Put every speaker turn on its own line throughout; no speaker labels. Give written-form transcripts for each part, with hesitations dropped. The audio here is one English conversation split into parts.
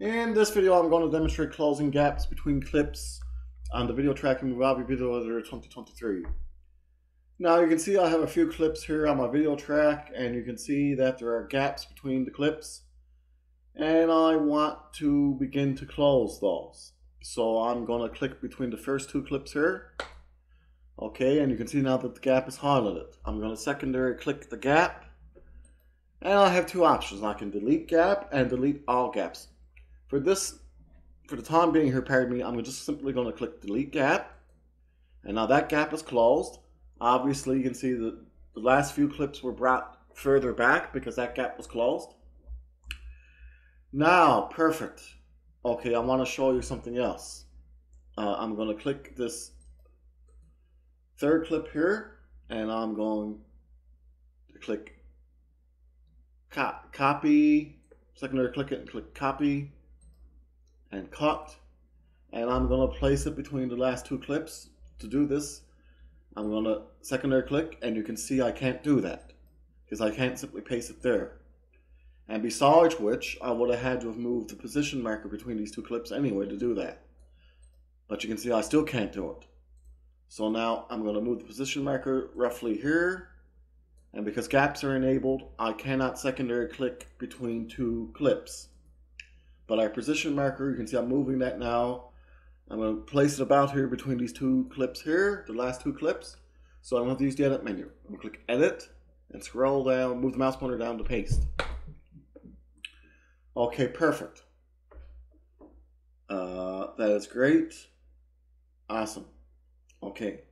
In this video, I'm going to demonstrate closing gaps between clips on the video track in Movavi Video Editor 2023. Now you can see I have a few clips here on my video track, and you can see that there are gaps between the clips, and I want to begin to close those. So I'm going to click between the first two clips here. Okay, and you can see now that the gap is highlighted. I'm going to secondary click the gap, and I have two options. I can delete gap and delete all gaps. For the time being here, pardon me, I'm just simply going to click delete gap, and now that gap is closed. Obviously, you can see that the last few clips were brought further back because that gap was closed. Now, perfect. Okay, I want to show you something else. I'm going to click this third clip here, and I'm going to click copy, secondary click it and click copy and cut, and I'm going to place it between the last two clips. To do this, I'm going to secondary click, and you can see I can't do that because I can't simply paste it there. And besides which, I would have had to have moved the position marker between these two clips anyway to do that. But you can see I still can't do it. So now I'm going to move the position marker roughly here, and because gaps are enabled, I cannot secondary click between two clips. But our position marker, you can see I'm moving that now. I'm going to place it about here between these two clips here, the last two clips. So I'm going to use the edit menu. I'm going to click edit and scroll down, move the mouse pointer down to paste. Okay, perfect. That is great. Awesome. Okay.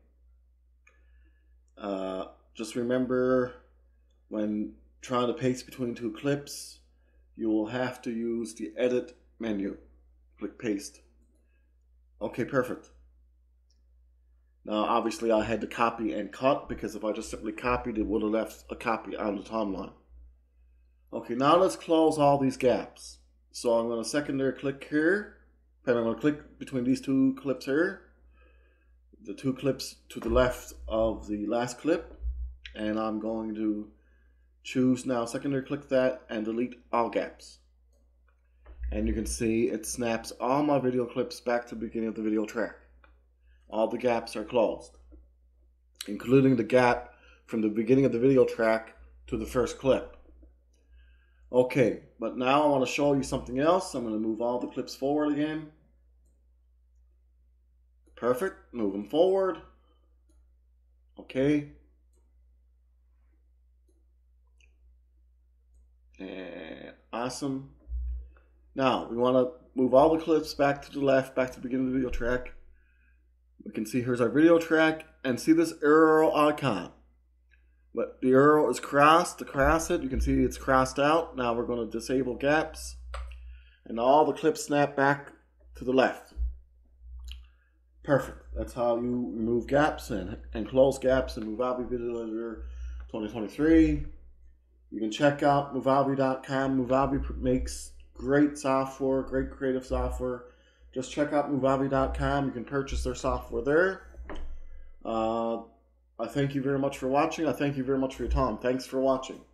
Just remember, when trying to paste between two clips, you will have to use the edit menu. Click paste. Okay, perfect. Now, obviously, I had to copy and cut because if I just simply copied, it would have left a copy on the timeline. Okay, now let's close all these gaps. So I'm going to secondary click here. I'm going to click between these two clips here, the two clips to the left of the last clip, and I'm going to choose now secondary click that and delete all gaps. And you can see it snaps all my video clips back to the beginning of the video track. All the gaps are closed, including the gap from the beginning of the video track to the first clip. Okay, but now I want to show you something else. I'm going to move all the clips forward again. Perfect. Move them forward. Okay. And awesome. Now, we want to move all the clips back to the left, back to the beginning of the video track. We can see here's our video track, and see this arrow icon. But the arrow is crossed. To cross it, you can see it's crossed out. Now we're going to disable gaps, and all the clips snap back to the left. Perfect. That's how you remove gaps and close gaps in Movavi Video Editor 2023. You can check out Movavi.com. Movavi makes great software, great creative software. Just check out Movavi.com. You can purchase their software there. I thank you very much for watching. I thank you very much for your time. Thanks for watching.